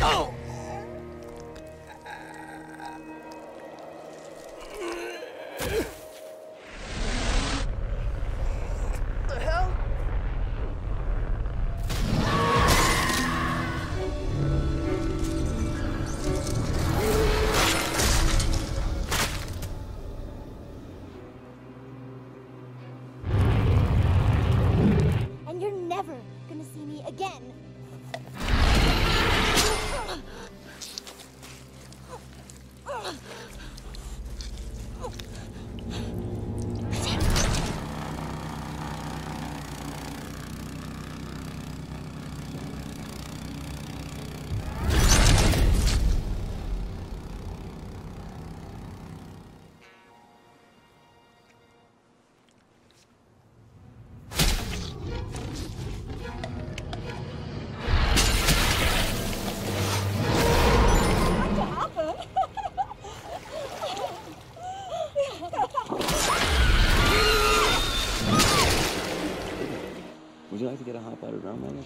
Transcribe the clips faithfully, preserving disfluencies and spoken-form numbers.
Oh! The hell? And you're never gonna see me again. Would you like to get a hot buttered rum later?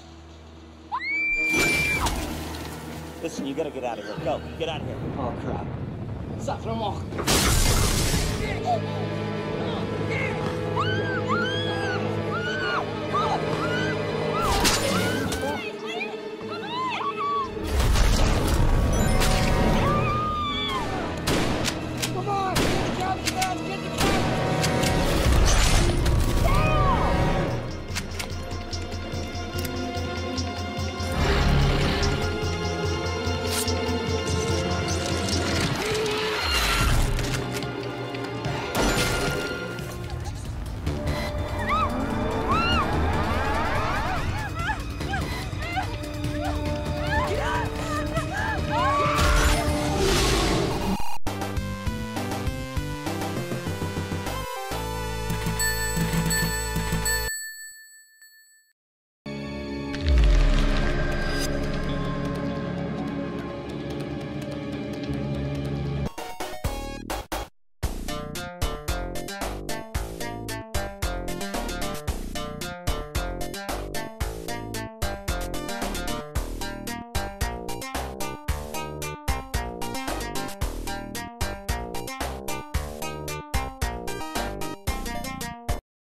Listen, you gotta get out of here. Go, get out of here. Oh crap. Ça vraiment.